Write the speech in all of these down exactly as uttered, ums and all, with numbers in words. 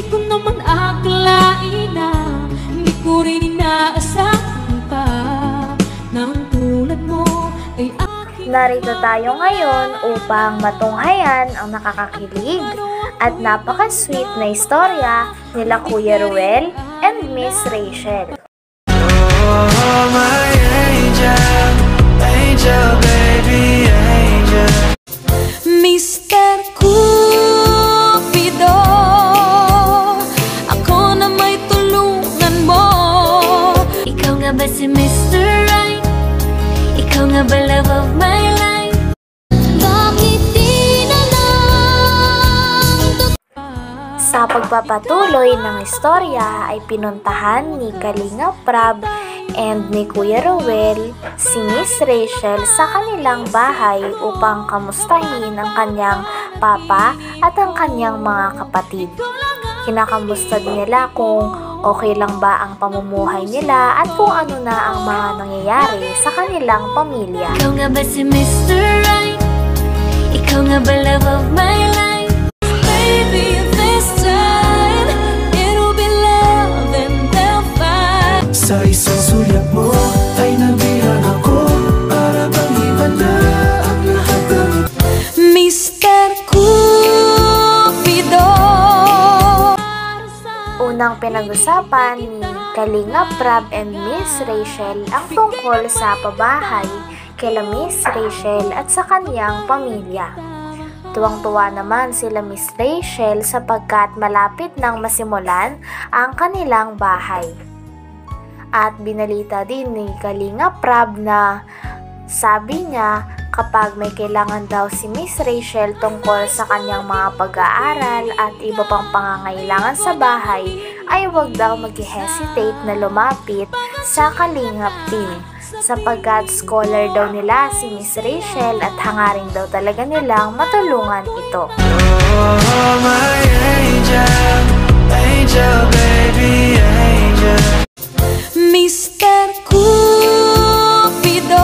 ko naman akalain na hindi ko rin inaasahan pa na ang tulad mo ay aking... Narito tayo ngayon upang matunghayan ang nakakakilig at napaka-sweet na istorya nila Kuya Roel and Miss Reychelle. Oh, my angel, angel, baby, angel. Mister Cupido, ako na may tulungan mo. Ikaw nga ba si Mister Right? Ikaw nga ba love of my life? Bakit di na lang? Sa pagpapatuloy ng istorya ay pinuntahan ni Kalinga Prab and ni Kuya Roel si Miss Reychelle sa kanilang bahay upang kamustahin ang kanyang papa at ang kanyang mga kapatid. Kinakamusta nila kung okay lang ba ang pamumuhay nila at kung ano na ang mga nangyayari sa kanilang pamilya. Ikaw nga ba si Mister Right? Ikaw nga ba love of my life? Baby, this time it'll be love and they'll fight. Sa isang sulyap mo ay nabihan ako para bang iba na ang lahat ng Mister Cupido. Unang pinag-usapan ni Kalinga Prab and Miss Reychelle ang tungkol sa pabahay kila Miss Reychelle at sa kanyang pamilya. Tuwang-tuwa naman sila Miss Reychelle sapagkat malapit nang masimulan ang kanilang bahay. At binalita din ni Kalinga Prab na sabi niya kapag may kailangan daw si Miss Reychelle tungkol sa kanyang mga pag-aaral at iba pang pangangailangan sa bahay ay huwag daw mag-hesitate na lumapit sa Kalingap team sapagkat scholar daw nila si Miss Reychelle at hangarin daw talaga nilang matulungan ito. Oh, my angel, angel, baby, angel. Mister Cupido,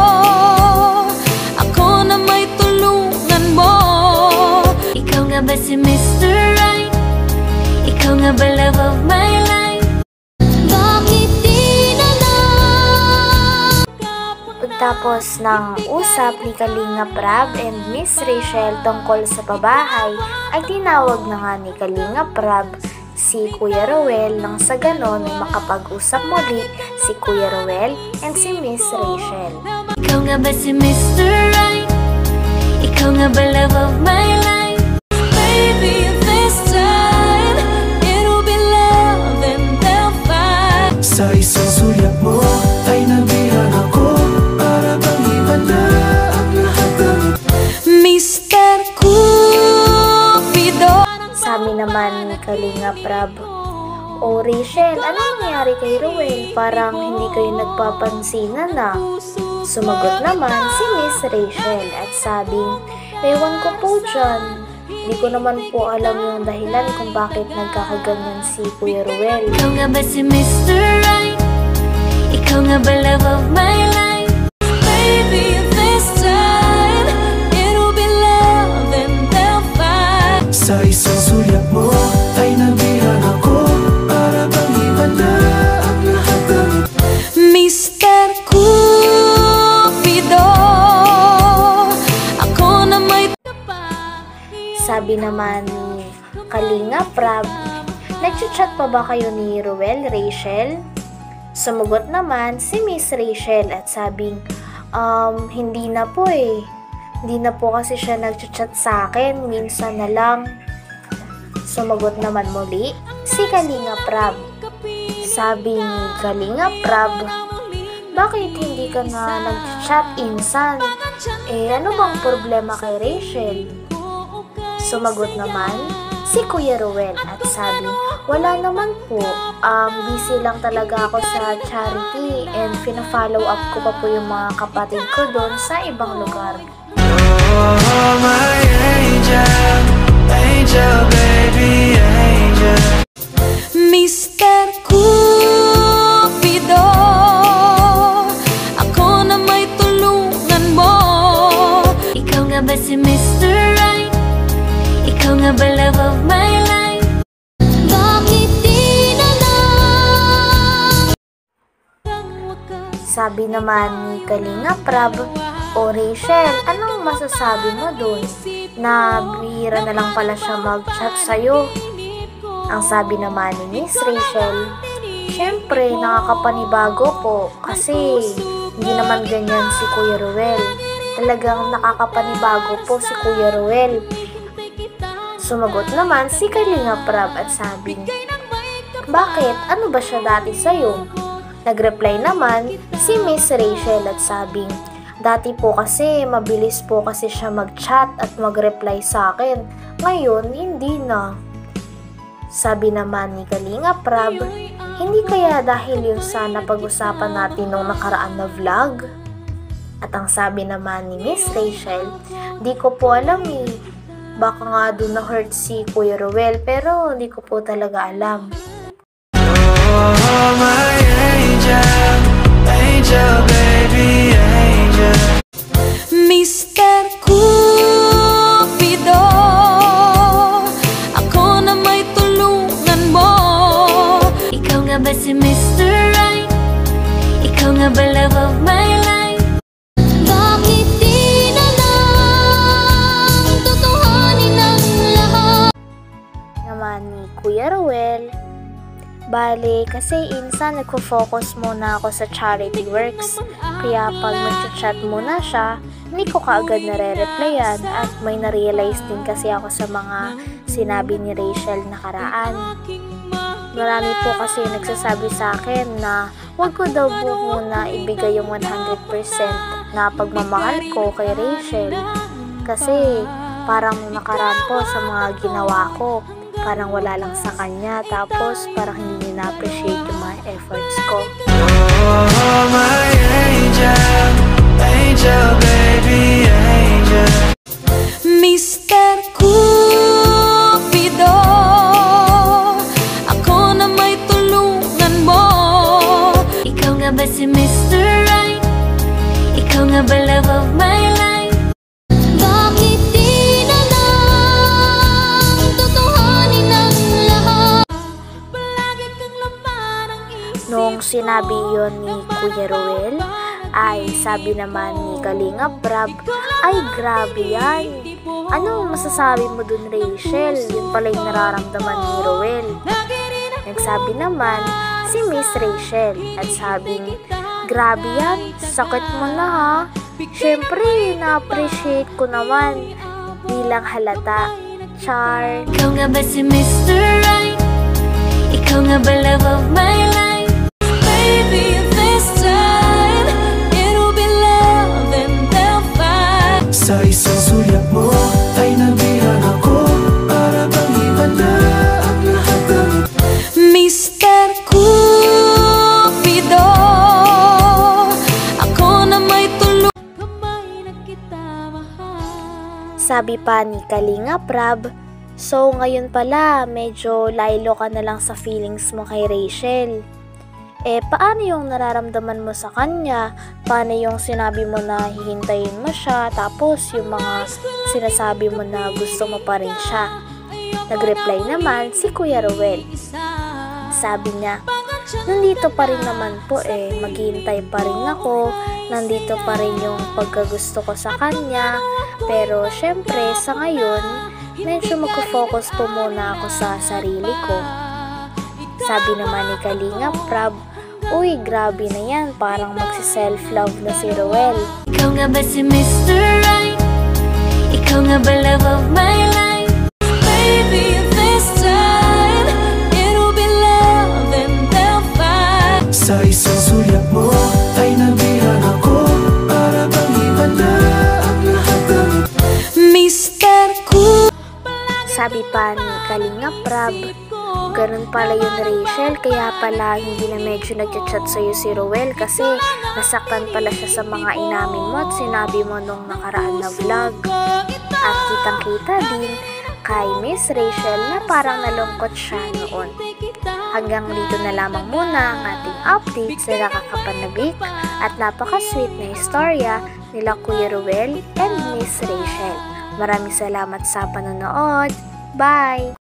ako na may tulungan mo. Ikaw nga ba si Mister Right? Ikaw nga ba love of my life? Bakit di na lang? Pagtapos ng usap ni Kalinga Prab and Miss Reychelle tungkol sa pabahay, ay tinawag na nga ni Kalinga Prab si Kuya Roel nang sa ganon ay makapag-usap muli si Kuya Roel and si Miss Reychelle. Ikaw nga ba si Mister Right? Ikaw nga ba love of my life? Baby, this time it'll be love and they'll fight. Sa isang sulyap mo ay nabihan ako para bang iba na ang lahat ng Mister Cupido. Sabi naman ni Kalinga Prab, "O Reychelle, ano nangyari kay Roel? Parang hindi kayo nagpapansinan na." Sumagot naman si Miss Reychelle at sabing, "Ewan ko po dyan. Di ko naman po alam yung dahilan kung bakit nagkakaganyan si Kuya Roel." Ikaw nga ba si Mister Right? Ikaw nga ba love of my life? Baby, this time it'll be love and they'll fight. Sa isang sulyap mo ay nabihan ako para bang iba na ang lahat ng Mister Cupido, ako na may... Sabi naman ni Kalinga Prab, "Nagchat-chat pa ba kayo ni Roel, Reychelle?" Sumagot naman si Miss Reychelle at sabing, Um, hindi na po eh. Hindi na po kasi siya nagchat-chat sa akin, minsan na lang." Sumagot naman muli si Kalinga Prab. Sabi ni Kalinga Prab, "Bakit hindi ka na nag-chat insan? Eh, ano bang problema kay Reychelle?" Sumagot naman si Kuya Roel at sabi, "Wala naman po. Um, busy lang talaga ako sa charity and pina-follow up ko pa po yung mga kapatid ko doon sa ibang lugar." Oh, my angel, angel, baby, angel. Mister Cupido, ako na may tulungan mo. Ikaw nga ba si Mister Right? Ikaw nga ba love of my life? Sabi naman ni Kalinga Prab, "O Reychelle, anong masasabi mo dun? Na bihira na lang pala siya mag-chat sa'yo." Ang sabi naman ni Miss Reychelle, "Siyempre, nakakapanibago po kasi hindi naman ganyan si Kuya Roel. Talagang nakakapanibago po si Kuya Roel." Sumagot naman si Kalinga Prab at sabi, "Bakit? Ano ba siya dati sa'yo?" Nagreply naman si Miss Reychelle at sabi, "Dati po kasi mabilis po kasi siya mag-chat at mag-reply sa akin. Ngayon, hindi na." Sabi naman ni Kalinga Prab, "Hindi kaya dahil yun sa napag-usapan natin nung nakaraan na vlog?" At ang sabi naman ni Miss Reychelle, "Di ko po alam eh. Baka nga doon na-hurt si Kuya Roel pero hindi ko po talaga alam." Oh, my angel, angel, baby, angel. Mister Cupido, ako na may tulungan mo. Ikaw nga ba si Mister Right? Ikaw nga ba love of my life? Bakit di na lang tutuhanin ang lahat? Naman ni Kuya Roel, "Bale, kasi insan nagfo-focus muna ako sa charity works. Kaya pag mag-chat muna siya, hindi ko kaagad nare-replyan at may na-realize din kasi ako sa mga sinabi ni Reychelle nakaraan. Marami po kasi nagsasabi sa akin na wag ko daw po muna ibigay yung one hundred percent na pagmamahal ko kay Reychelle. Kasi parang nakaraan po sa mga ginawa ko, parang wala lang sa kanya, tapos parang hindi niya na-appreciate yung mga efforts ko." Oh, my angel, angel, baby, angel. Mister Cupido, ako na may tulungan mo. Ikaw nga ba si Mister Right? Ikaw nga ba love of my life? Bakit di na lang tutuhanin ang lahat? Palagi kang laman ang isip. Nung sinabi yon ni Kuya Roel, ay sabi naman ni Kalinga Prab, "Ay grabe yan. Anong masasabi mo dun, Reychelle? Yun pala yung nararamdaman ni Roel." Nagsabi naman si Miss Reychelle at sabing, "Grabe yan, sakit mo na ha. Siyempre, na-appreciate ko naman. Bilang halata. Char." Ikaw nga ba si Mister Right? Ikaw nga ba love of my life? Baby, this time it'll be love and they'll fight. Sa isang sulyap mo ay nabihan ako para bang iba na ang lahat ng Mister Cupido, ako na may tulong. Kamay na kita mahal. Sabi pa ni Kalinga Prab, "So ngayon pala, medyo laylo ka na lang sa feelings mo kay Reychelle. Eh, paano yung nararamdaman mo sa kanya? Paano yung sinabi mo na hihintayin mo siya, tapos yung mga sinasabi mo na gusto mo pa rin siya?" Nagreply naman si Kuya Roel. Sabi niya, "Nandito pa rin naman po eh, maghihintay pa rin ako, nandito pa rin yung pagkagusto ko sa kanya, pero syempre sa ngayon, medyo magpo-focus po muna ako sa sarili ko." Sabi naman ni Kalinga Prab, "Uy, grabe na yan, parang magsi-self-love na si Roel." Ikaw nga ba si Mister Right? Ikaw nga ba love of my life? Baby, this time it'll be love and they'll fight. Sa isang sulyap mo ay nabihan ako para bang iba na ang lahat ng Mister Cool. Sabi pa ni Kalinga Prab, "Ganun pala yun, Reychelle, kaya pala hindi na medyo nagchat-chat sa'yo si Roel kasi nasaktan pala siya sa mga inamin mo at sinabi mo nung nakaraan na vlog." At kitang-kita din kay Miss Reychelle na parang nalungkot siya noon. Hanggang dito na lamang muna ang ating update sa nakakapanabik at napaka-sweet na istorya nila Kuya Roel and Miss Reychelle. Maraming salamat sa panonood. Bye!